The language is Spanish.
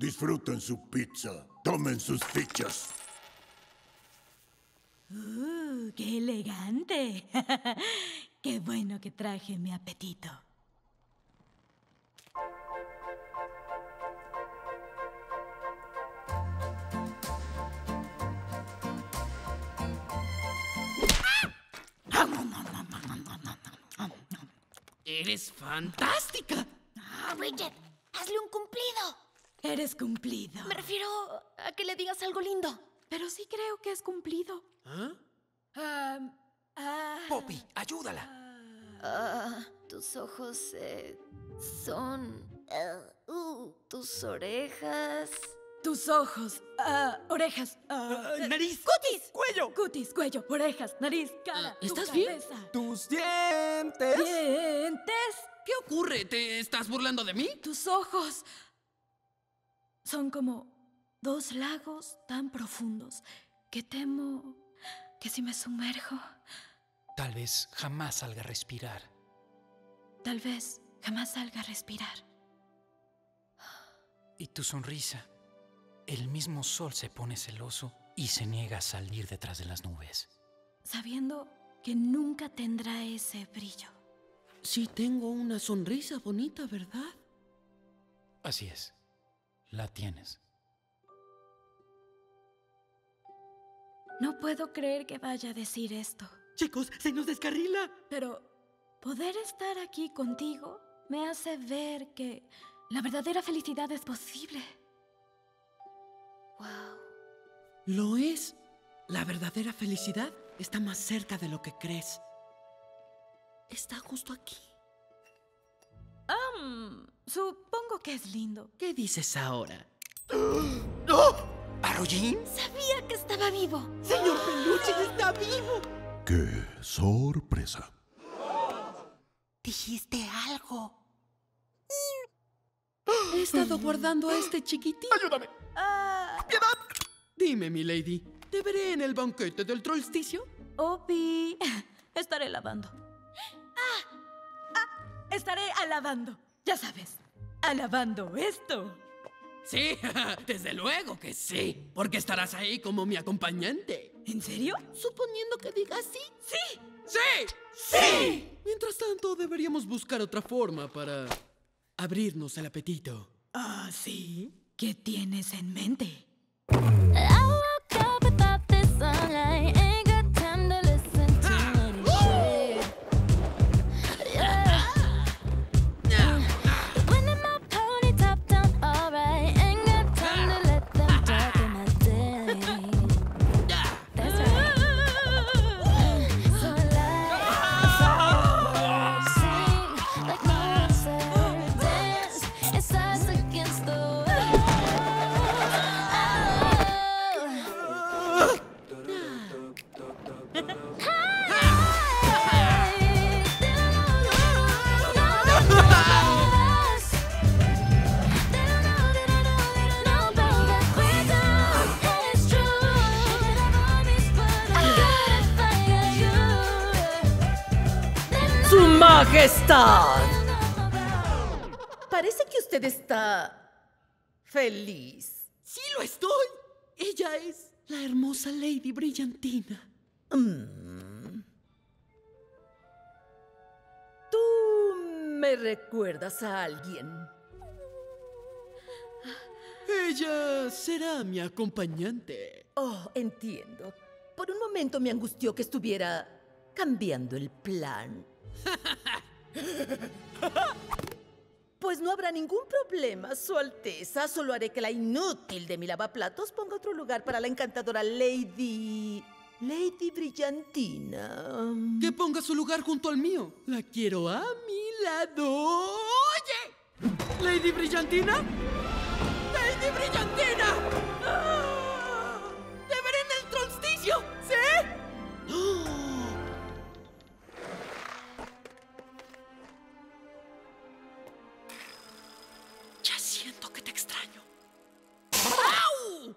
Disfruten su pizza. Tomen sus fichas. ¡Qué elegante! ¡Qué bueno que traje mi apetito! ¡Eres fantástica! Bridget, hazle un cumplido. Eres cumplido. Me refiero a que le digas algo lindo. Pero sí creo que es cumplido. Poppy, ayúdala. Tus ojos son... tus orejas... Tus ojos, orejas, Nariz. ¡Cutis! Cuello. cutis, cuello, orejas, nariz, cara. tu ¿Estás bien? cabeza. Tus dientes. ¿Dientes? ¿Qué ocurre? ¿Te estás burlando de mí? Tus ojos son como dos lagos tan profundos que temo que si me sumerjo, Tal vez jamás salga a respirar. tal vez jamás salga a respirar. Y tu sonrisa. El mismo sol se pone celoso y se niega a salir detrás de las nubes. Sabiendo que nunca tendrá ese brillo. Sí tengo una sonrisa bonita, ¿verdad? Así es. La tienes. No puedo creer que vaya a decir esto, Chicos, se nos descarrila. pero poder estar aquí contigo me hace ver que la verdadera felicidad es posible. Wow. ¿Lo es? La verdadera felicidad está más cerca de lo que crees. Está justo aquí. Supongo que es lindo. ¿Qué dices ahora? ¿Arroyín? Sabía que estaba vivo. ¡Señor Peluche está vivo! ¡Qué sorpresa! Dijiste algo. He estado guardando a este chiquitín. ¡Ayúdame! Dime, mi lady, ¿te veré en el banquete del trollsticio? Opi, estaré lavando. Estaré alabando. Ya sabes, alabando esto. Sí, desde luego que sí. Porque estarás ahí como mi acompañante. ¿En serio? Suponiendo que digas sí. Sí. ¡Sí! ¡Sí! Mientras tanto, deberíamos buscar otra forma para abrirnos el apetito. Ah, ¿sí? ¿Qué tienes en mente? I woke up without the sunlight. Ain't got time to listen to any shit. Yeah. The wind in my pony top down, alright. Ain't got time to let them talk in my day. That's right. So like, sing like no one said. Dance, it's us against the world. ¡Su Majestad! Parece que usted está feliz. ¡Sí lo estoy! Ella es la hermosa Lady Brillantina. Tú me recuerdas a alguien. Ella será mi acompañante. Oh, entiendo. Por un momento me angustió que estuviera cambiando el plan. Pues no habrá ningún problema, Su Alteza. Solo haré que la inútil de mi lavaplatos ponga otro lugar para la encantadora Lady Brillantina. Que ponga su lugar junto al mío. La quiero a mi lado. ¡Oye! ¿Lady Brillantina? ¡Lady Brillantina! ¡Ah! ¡Te veré en el trollsticio! ¿Sí? ¡Oh! Ya siento que te extraño. ¡Au!